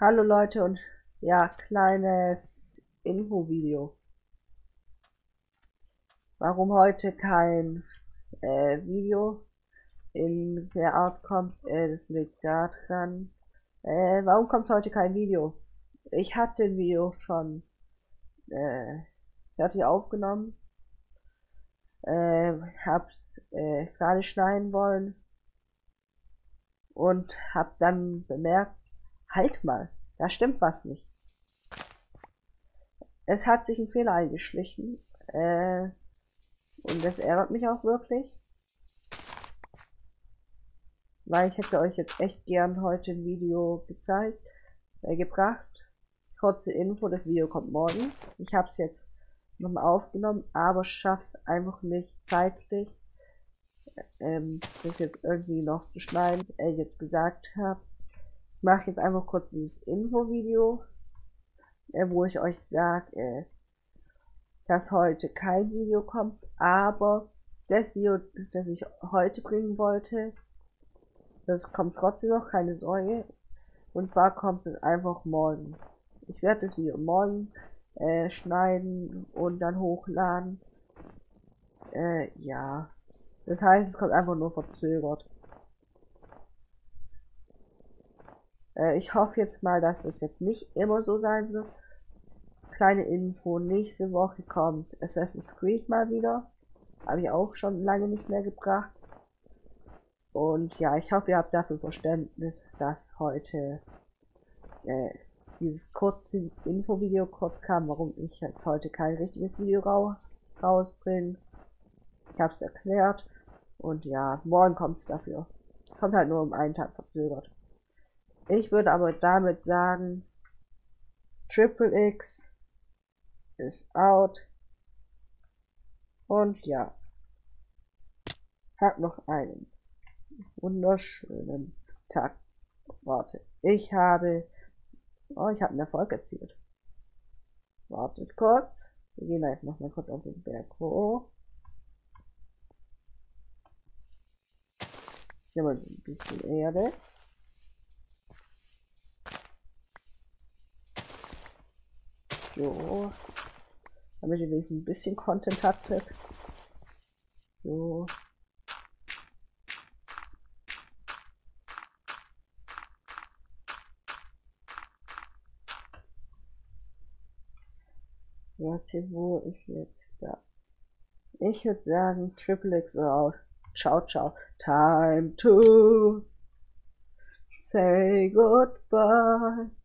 Hallo Leute und ja, kleines Infovideo. Warum heute kein Video in der Art kommt, das liegt daran. Warum kommt heute kein Video? Ich hatte ein Video schon äh, fertig aufgenommen, hab's gerade schneiden wollen und hab dann bemerkt, halt mal, da stimmt was nicht. Es hat sich ein Fehler eingeschlichen. Und das ärgert mich auch wirklich, weil ich hätte euch jetzt echt gern heute ein Video gebracht. Kurze Info, das Video kommt morgen. Ich habe es jetzt nochmal aufgenommen, aber schaff's einfach nicht zeitlich, das jetzt irgendwie noch zu schneiden, jetzt gesagt habe. Ich mache jetzt einfach kurz dieses Info-Video, wo ich euch sage, dass heute kein Video kommt, aber das Video, das ich heute bringen wollte, das kommt trotzdem noch, keine Sorge. Und zwar kommt es einfach morgen. Ich werde das Video morgen schneiden und dann hochladen. Ja. Das heißt, es kommt einfach nur verzögert. Ich hoffe jetzt mal, dass das jetzt nicht immer so sein wird. Kleine Info, nächste Woche kommt Assassin's Creed mal wieder. Habe ich auch schon lange nicht mehr gebracht. Und ja, ich hoffe, ihr habt dafür Verständnis, dass heute dieses kurze Infovideo kurz kam, warum ich jetzt heute kein richtiges Video rausbringe. Ich habe es erklärt. Und ja, morgen kommt es dafür. Kommt halt nur um einen Tag verzögert. Ich würde aber damit sagen, Triple X ist out. Und ja, habt noch einen wunderschönen Tag. Warte, ich habe einen Erfolg erzielt. Wartet kurz. Wir gehen jetzt noch mal kurz auf den Berg hoch. Hier mal ein bisschen Erde. So. Damit ihr wenigstens ein bisschen Content hattet. So. Warte, wo ist jetzt da? Ich würde sagen, Triple X out. Ciao, ciao. Time to say goodbye.